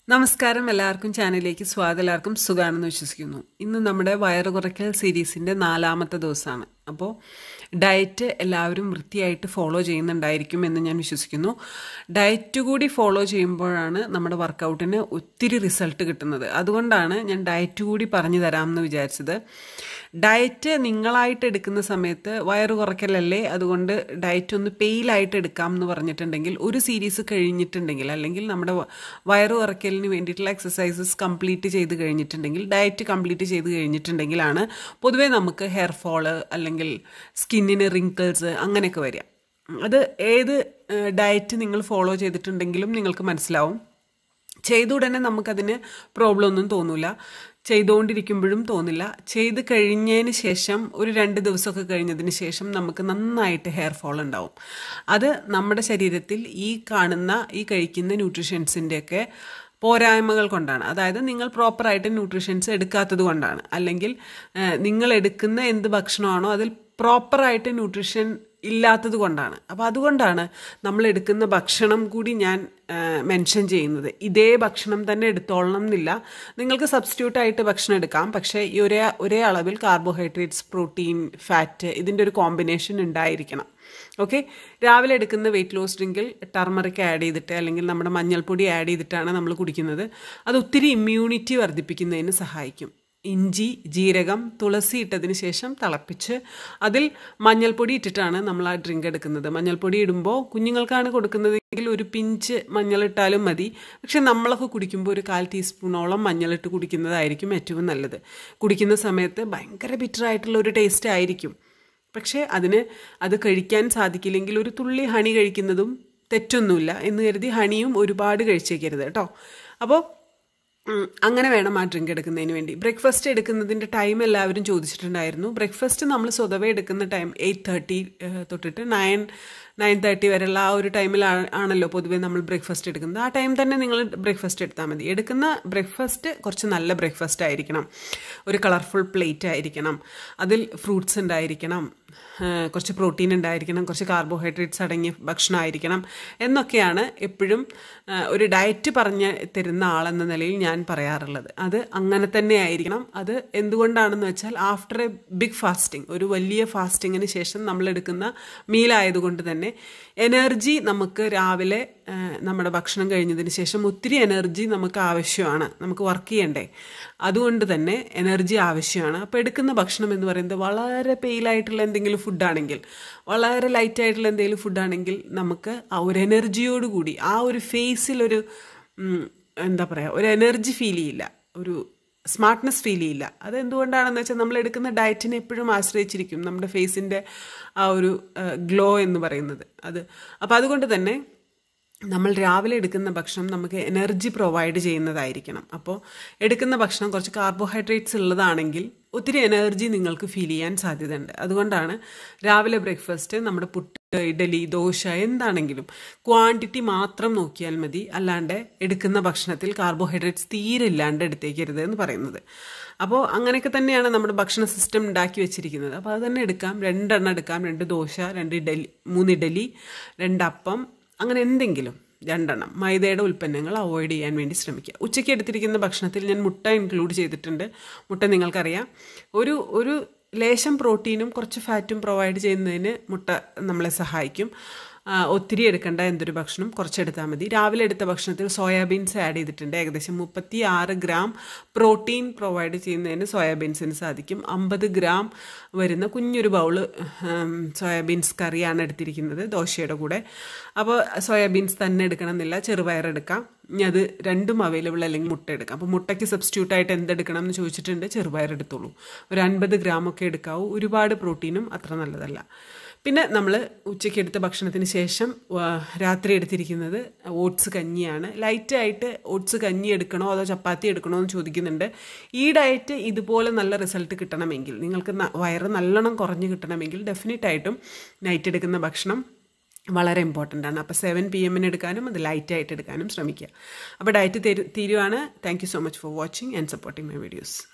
നമസ്കാരം, എല്ലാവർക്കും ചാനലിലേക്ക് സ്വാഗതം. എല്ലാവർക്കും സുഖാണെന്ന് വിശ്വസിക്കുന്നു. ഇന്ന് നമ്മുടെ വയറ് കുറയ്ക്കൽ സീരീസിൻ്റെ 4ാമത്തെ ദിവസമാണ്. അപ്പോൾ ഡയറ്റ് എല്ലാവരും വൃത്തിയായിട്ട് ഫോളോ ചെയ്യുന്നുണ്ടായിരിക്കും എന്ന് ഞാൻ വിശ്വസിക്കുന്നു. ഡയറ്റ് കൂടി ഫോളോ ചെയ്യുമ്പോഴാണ് നമ്മുടെ വർക്കൗട്ടിന് ഒത്തിരി റിസൾട്ട് കിട്ടുന്നത്. അതുകൊണ്ടാണ് ഞാൻ ഡയറ്റ് കൂടി പറഞ്ഞു തരാമെന്ന് വിചാരിച്ചത്. ഡയറ്റ് നിങ്ങളായിട്ട് എടുക്കുന്ന സമയത്ത് വയറ് കുറയ്ക്കലല്ലേ, അതുകൊണ്ട് ഡയറ്റ് ഒന്ന് പെയിലായിട്ട് എടുക്കാം എന്ന് പറഞ്ഞിട്ടുണ്ടെങ്കിൽ ഒരു സീരീസ് കഴിഞ്ഞിട്ടുണ്ടെങ്കിൽ, അല്ലെങ്കിൽ നമ്മുടെ വയറ് കുറയ്ക്കലിന് വേണ്ടിയിട്ടുള്ള എക്സസൈസസ് കംപ്ലീറ്റ് ചെയ്ത് കഴിഞ്ഞിട്ടുണ്ടെങ്കിൽ, ഡയറ്റ് കംപ്ലീറ്റ് ചെയ്ത് കഴിഞ്ഞിട്ടുണ്ടെങ്കിലാണ് പൊതുവേ നമുക്ക് ഹെയർ ഫോള് അല്ലെങ്കിൽ സ്കിന്നിന് റിങ്കിൾസ് അങ്ങനെയൊക്കെ വരിക. അത് ഏത് ഡയറ്റ് നിങ്ങൾ ഫോളോ ചെയ്തിട്ടുണ്ടെങ്കിലും നിങ്ങൾക്ക് മനസ്സിലാവും. ചെയ്ത ഉടനെ നമുക്കതിന് പ്രോബ്ലം ഒന്നും തോന്നില്ല, ചെയ്തുകൊണ്ടിരിക്കുമ്പോഴും തോന്നില്ല. ചെയ്ത് കഴിഞ്ഞതിന് ശേഷം ഒരു 2 ദിവസമൊക്കെ കഴിഞ്ഞതിന് ശേഷം നമുക്ക് നന്നായിട്ട് ഹെയർ ഫോൾ ഉണ്ടാവും. അത് നമ്മുടെ ശരീരത്തിൽ ഈ കഴിക്കുന്ന ന്യൂട്രീഷ്യൻസിൻ്റെയൊക്കെ പോരായ്മകൾ കൊണ്ടാണ്. അതായത് നിങ്ങൾ പ്രോപ്പറായിട്ട് ന്യൂട്രീഷ്യൻസ് എടുക്കാത്തത് കൊണ്ടാണ്, അല്ലെങ്കിൽ നിങ്ങൾ എടുക്കുന്ന എന്ത് ഭക്ഷണമാണോ അതിൽ പ്രോപ്പറായിട്ട് ന്യൂട്രീഷൻ ഇല്ലാത്തത് കൊണ്ടാണ്. അപ്പോൾ അതുകൊണ്ടാണ് നമ്മൾ എടുക്കുന്ന ഭക്ഷണം കൂടി ഞാൻ മെൻഷൻ ചെയ്യുന്നത്. ഇതേ ഭക്ഷണം തന്നെ എടുത്തോളണം എന്നില്ല, നിങ്ങൾക്ക് സബ്സ്റ്റിറ്റ്യൂട്ടായിട്ട് ഭക്ഷണം എടുക്കാം. പക്ഷേ ഈ ഒരേ അളവിൽ കാർബോഹൈഡ്രേറ്റ്സ്, പ്രോട്ടീൻ, ഫാറ്റ് ഇതിൻ്റെ ഒരു കോമ്പിനേഷൻ ഉണ്ടായിരിക്കണം. ഓക്കെ, രാവിലെ എടുക്കുന്ന വെയിറ്റ് ലോസ് ഡ്രിങ്കിൽ ടർമറിക് ആഡ് ചെയ്തിട്ട് അല്ലെങ്കിൽ നമ്മുടെ മഞ്ഞൾപ്പൊടി ആഡ് ചെയ്തിട്ടാണ് നമ്മൾ കുടിക്കുന്നത്. അത് ഒത്തിരി ഇമ്മ്യൂണിറ്റി വർദ്ധിപ്പിക്കുന്നതിന് സഹായിക്കും. ഇഞ്ചി, ജീരകം, തുളസി ഇട്ടതിന് ശേഷം തിളപ്പിച്ച് അതിൽ മഞ്ഞൾപ്പൊടി ഇട്ടിട്ടാണ് നമ്മൾ ആ ഡ്രിങ്ക് എടുക്കുന്നത്. മഞ്ഞൾപ്പൊടി ഇടുമ്പോൾ കുഞ്ഞുങ്ങൾക്കാണ് കൊടുക്കുന്നതെങ്കിൽ ഒരു പിഞ്ച് മഞ്ഞളിട്ടാലും മതി. പക്ഷെ നമ്മളൊക്കെ കുടിക്കുമ്പോൾ ഒരു 1/4 ടീസ്പൂണോളം മഞ്ഞളിട്ട് കുടിക്കുന്നതായിരിക്കും ഏറ്റവും നല്ലത്. കുടിക്കുന്ന സമയത്ത് ഭയങ്കര ബിറ്ററായിട്ടുള്ള ഒരു ടേസ്റ്റ് ആയിരിക്കും. പക്ഷേ അത് കഴിക്കാൻ സാധിക്കില്ലെങ്കിൽ ഒരു തുള്ളി ഹണി കഴിക്കുന്നതും തെറ്റൊന്നുമില്ല എന്ന് കരുതി ഹണിയും ഒരുപാട് കഴിച്ചേക്കരുത് കേട്ടോ. അപ്പോൾ അങ്ങനെ വേണം ആ ഡ്രിങ്ക് എടുക്കുന്നതിന് വേണ്ടി. ബ്രേക്ക്ഫാസ്റ്റ് എടുക്കുന്നതിൻ്റെ ടൈം എല്ലാവരും ചോദിച്ചിട്ടുണ്ടായിരുന്നു. ബ്രേക്ക്ഫാസ്റ്റ് നമ്മൾ സ്വതവേ എടുക്കുന്ന ടൈം 8:30 തൊട്ടിട്ട് 9:30 വരെയുള്ള ആ ഒരു ടൈമിലാണല്ലോ പൊതുവേ നമ്മൾ ബ്രേക്ക്ഫാസ്റ്റ് എടുക്കുന്നത്. ആ ടൈം തന്നെ നിങ്ങൾ ബ്രേക്ക്ഫാസ്റ്റ് എടുത്താൽ മതി. എടുക്കുന്ന ബ്രേക്ക്ഫാസ്റ്റ് കുറച്ച് നല്ല ബ്രേക്ക്ഫാസ്റ്റ് ആയിരിക്കണം, ഒരു കളർഫുൾ പ്ലേറ്റ് ആയിരിക്കണം, അതിൽ ഫ്രൂട്ട്സ് ഉണ്ടായിരിക്കണം, കുറച്ച് പ്രോട്ടീൻ ഉണ്ടായിരിക്കണം, കുറച്ച് കാർബോഹൈഡ്രേറ്റ്സ് അടങ്ങിയ ഭക്ഷണമായിരിക്കണം എന്നൊക്കെയാണ് എപ്പോഴും ഒരു ഡയറ്റ് പറഞ്ഞ് തരുന്ന ആളെന്ന നിലയിൽ ഞാൻ പറയാറുള്ളത്. അത് അങ്ങനെ തന്നെ ആയിരിക്കണം. അത് എന്തുകൊണ്ടാണെന്ന് വെച്ചാൽ ആഫ്റ്റർ എ ബിഗ് ഫാസ്റ്റിംഗ്, ഒരു വലിയ ഫാസ്റ്റിങ്ങിന് ശേഷം നമ്മൾ എടുക്കുന്ന മീലായതുകൊണ്ട് തന്നെ എനർജി നമുക്ക് രാവിലെ നമ്മുടെ ഭക്ഷണം കഴിഞ്ഞതിന് ശേഷം ഒത്തിരി എനർജി നമുക്ക് ആവശ്യമാണ്, നമുക്ക് വർക്ക് ചെയ്യണ്ടേ. അതുകൊണ്ട് തന്നെ എനർജി ആവശ്യമാണ്. അപ്പോൾ എടുക്കുന്ന ഭക്ഷണം എന്ന് പറയുന്നത് വളരെ പെയിലായിട്ടുള്ള എന്തെങ്കിലും ഫുഡാണെങ്കിൽ, വളരെ ലൈറ്റായിട്ടുള്ള എന്തെങ്കിലും ഫുഡാണെങ്കിൽ നമുക്ക് ആ ഒരു എനർജിയോടുകൂടി ആ ഒരു ഫേസിലൊരു ഒരു എനർജി ഫീൽ ചെയ്യില്ല, ഒരു സ്മാർട്ട്നെസ് ഫീൽ ചെയ്യില്ല. അതെന്തുകൊണ്ടാണെന്ന് വെച്ചാൽ നമ്മൾ എടുക്കുന്ന ഡയറ്റിനെ എപ്പോഴും ആശ്രയിച്ചിരിക്കും നമ്മുടെ ഫേസിൻ്റെ ആ ഒരു ഗ്ലോ എന്ന് പറയുന്നത്. അപ്പോൾ അതുകൊണ്ട് തന്നെ നമ്മൾ രാവിലെ എടുക്കുന്ന ഭക്ഷണം നമുക്ക് എനർജി പ്രൊവൈഡ് ചെയ്യുന്നതായിരിക്കണം. അപ്പോൾ എടുക്കുന്ന ഭക്ഷണം കുറച്ച് കാർബോഹൈഡ്രേറ്റ്സ് ഉള്ളതാണെങ്കിൽ ഒത്തിരി എനർജി നിങ്ങൾക്ക് ഫീൽ ചെയ്യാൻ സാധ്യതയുണ്ട്. അതുകൊണ്ടാണ് രാവിലെ ബ്രേക്ക്ഫാസ്റ്റ് നമ്മുടെ പുട്ട്, ഇഡലി, ദോശ എന്താണെങ്കിലും ക്വാണ്ടിറ്റി മാത്രം നോക്കിയാൽ മതി, അല്ലാണ്ട് എടുക്കുന്ന ഭക്ഷണത്തിൽ കാർബോഹൈഡ്രേറ്റ്സ് തീരെ ഇല്ലാണ്ട് എടുത്തേക്കരുത് എന്ന് പറയുന്നത്. അപ്പോൾ അങ്ങനെയൊക്കെ തന്നെയാണ് നമ്മുടെ ഭക്ഷണ സിസ്റ്റം ഉണ്ടാക്കി വെച്ചിരിക്കുന്നത്. അപ്പോൾ അത് തന്നെ എടുക്കാം. 2 എണ്ണം എടുക്കാം, 2 ദോശ, 3 ഇഡലി, 2 അപ്പം, അങ്ങനെ എന്തെങ്കിലും 2 എണ്ണം. മൈദയുടെ ഉൽപ്പന്നങ്ങൾ അവോയ്ഡ് ചെയ്യാൻ വേണ്ടി ശ്രമിക്കുക. ഉച്ചയ്ക്ക് എടുത്തിരിക്കുന്ന ഭക്ഷണത്തിൽ ഞാൻ മുട്ട ഇൻക്ലൂഡ് ചെയ്തിട്ടുണ്ട്. മുട്ട നിങ്ങൾക്കറിയാം, ഒരു ലേശം പ്രോട്ടീനും കുറച്ച് ഫാറ്റും പ്രൊവൈഡ് ചെയ്യുന്നതിന് മുട്ട നമ്മളെ സഹായിക്കും. ഒത്തിരി എടുക്കേണ്ട എന്തൊരു ഭക്ഷണം കുറച്ചെടുത്താൽ മതി. രാവിലെ എടുത്ത ഭക്ഷണത്തിൽ സോയാബീൻസ് ആഡ് ചെയ്തിട്ടുണ്ട്. ഏകദേശം 36 ഗ്രാം പ്രോട്ടീൻ പ്രൊവൈഡ് ചെയ്യുന്നതിന് സോയാബീൻസിന് സാധിക്കും. 50 ഗ്രാം വരുന്ന കുഞ്ഞൊരു ബൗള് സോയാബീൻസ് കറിയാണ് എടുത്തിരിക്കുന്നത് ദോശയുടെ കൂടെ. അപ്പോൾ സോയാബീൻസ് തന്നെ എടുക്കണം എന്നില്ല, ചെറുപയറെടുക്കാം. ഇനി അത് രണ്ടും അവൈലബിൾ അല്ലെങ്കിൽ മുട്ട എടുക്കാം. അപ്പോൾ മുട്ടയ്ക്ക് സബ്സ്റ്റിറ്റ്യൂട്ടായിട്ട് എന്തെടുക്കണം എന്ന് ചോദിച്ചിട്ടുണ്ട്, ചെറുപയറെടുത്തോളൂ. ഒരു 50 ഗ്രാമൊക്കെ എടുക്കാവൂ. ഒരുപാട് പ്രോട്ടീനും അത്ര നല്ലതല്ല. പിന്നെ നമ്മൾ ഉച്ചയ്ക്ക് എടുത്ത ഭക്ഷണത്തിന് ശേഷം രാത്രി എടുത്തിരിക്കുന്നത് ഓട്സ് കഞ്ഞിയാണ്. ലൈറ്റായിട്ട് ഓട്സ് കഞ്ഞി എടുക്കണോ അതോ ചപ്പാത്തി എടുക്കണോ എന്ന് ചോദിക്കുന്നുണ്ട്. ഈ ഡയറ്റ് ഇതുപോലെ നല്ല റിസൾട്ട് കിട്ടണമെങ്കിൽ, നിങ്ങൾക്ക് വയറ് നല്ലോണം കുറഞ്ഞ് കിട്ടണമെങ്കിൽ ഡെഫിനറ്റായിട്ടും നൈറ്റ് എടുക്കുന്ന ഭക്ഷണം വളരെ ഇമ്പോർട്ടൻ്റ് ആണ്. അപ്പോൾ 7 PM എടുക്കാനും അത് ലൈറ്റായിട്ട് എടുക്കാനും ശ്രമിക്കുക. അപ്പോൾ ഡയറ്റ് തീരുവാണ്. Thank you so much for watching and supporting my videos.